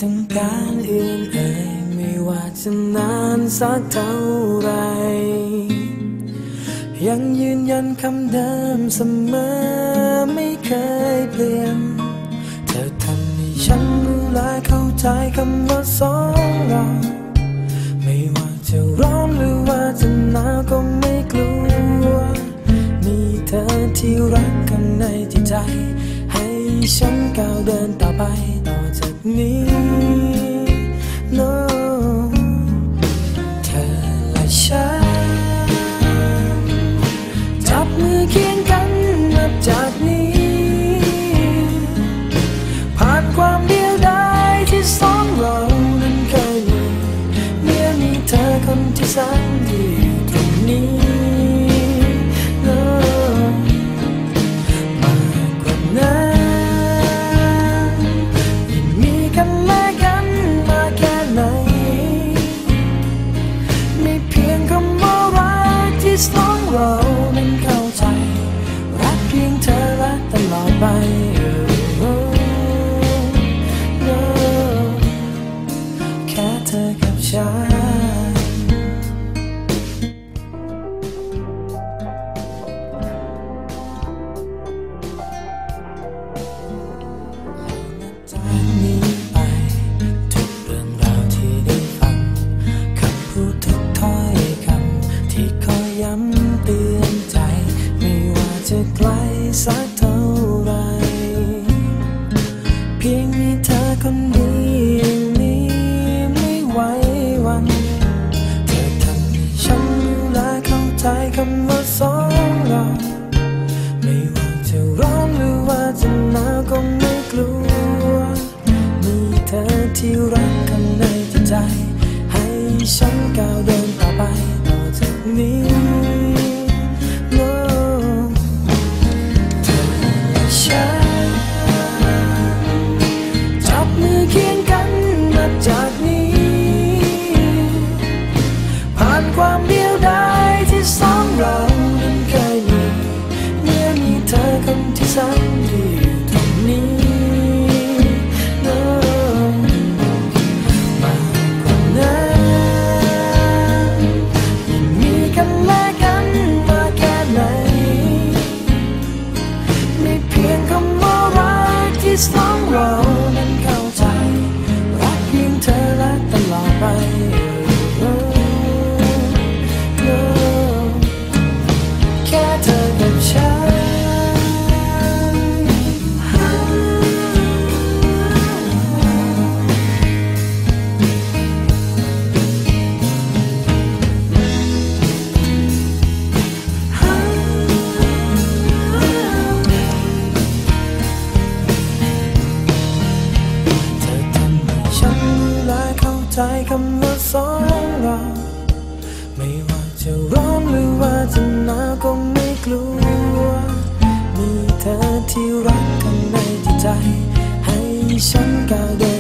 ต้องการอื่นเอ่ยไม่ว่าจะนานสักเท่าไรยังยืนยันคำเดิมเสมอไม่เคยเปลี่ยนเธอทำให้ฉันรู้และเข้าใจคำว่าสองเราไม่ว่าจะร้อนหรือว่าจะหนาวก็ไม่กลัวมีเธอที่รักกันในจิตใจให้ฉันก้าวเดินต่อไปต่อจากนี้ No เธอและฉันจับมือเคียงกันนับจากนี้ผ่านความเดียวดายที่สองเรานั้นเคยมีเมื่อมีเธอคนที่แสนดีอยู่ตรงนี้ No มากกว่านั้นยังมีกันและกันมาแค่ไหนไม่เพียงคำว่ารักที่สองเรานั้นเข้าใจรักเพียงเธอและตลอดไปแค่เธอกับฉันจากนี้ไปทุกเรื่องราวที่ได้ฟังคำพูดทุกถ้อยคำที่คอยย้ำเตือนใจไม่ว่าจะไกลสักเท่าไรเพียงมีเธอคนเดียวนี้ไม่ไหววันเธอทำให้ฉันรู้และเข้าใจคำว่าสองเราไม่ว่าจะร้อนหรือว่าจะหนาวก็ไม่กลัวมีเธอที่รักกันในจิตใจให้ฉันก้าวเดินต่อไปต่อจากนี้ No เธอและฉันจับมือเคียงกันนับจากนี้ผ่านความเดียวดายที่สองเรานั้นเคยมีเมื่อมีเธอคนที่แสนดีอยู่ตรงนี้ No มากกว่านั้นยังมีกันและกันมาแค่ไหนไม่เพียงคำว่ารักที่สองเรานั้นเข้าใจรักเพียงเธอและตลอดไป แค่เธอกับฉันเธอทำให้ฉันรู้และเข้าใจคำว่าสองเราไม่ว่าจะร้อนหรือว่าจะหนาวก็ไม่กลัวมีเธอที่รักกันในจิตใจให้ฉันก้าวเดิน